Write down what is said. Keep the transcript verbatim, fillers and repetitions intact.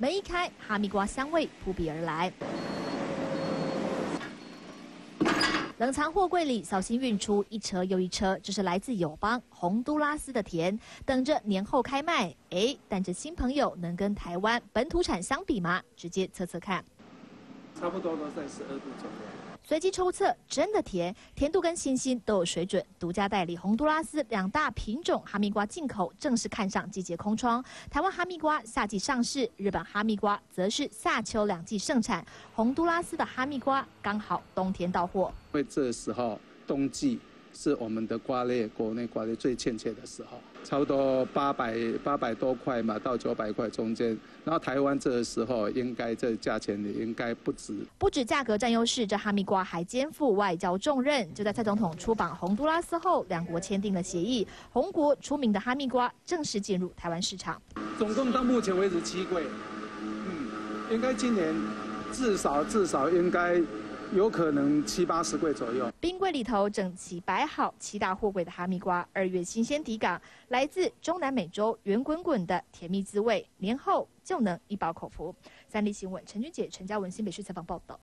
门一开，哈密瓜香味扑鼻而来。 冷藏货柜里小心运出一车又一车，这是来自友邦洪都拉斯的甜，等着年后开卖。哎，但这新朋友能跟台湾本土产相比吗？直接测测看， 差不多都在十二度左右。 随机抽测，真的甜，甜度跟星星都有水准。独家代理洪都拉斯两大品种哈密瓜进口，正式看上季节空窗。台湾哈密瓜夏季上市，日本哈密瓜则是夏秋两季盛产。洪都拉斯的哈密瓜刚好冬天到货。 因为这时候冬季是我们的瓜类国内瓜类最欠缺的时候，差不多八百八百多块嘛，到九百块中间。然后台湾这个时候应该这价钱也应该不止。 不止价格占优势，这哈密瓜还肩负外交重任。就在蔡总统出访洪都拉斯后，两国签订了协议，洪国出名的哈密瓜正式进入台湾市场。 总共到目前为止七柜，嗯，应该今年至少至少应该。 有可能七八十柜左右， 冰柜里头整齐摆好七大货柜的哈密瓜，二月新鲜抵港，来自中南美洲，圆滚滚的甜蜜滋味，年后就能一饱口福。三立新闻陈君杰、陈嘉文新北市采访报道。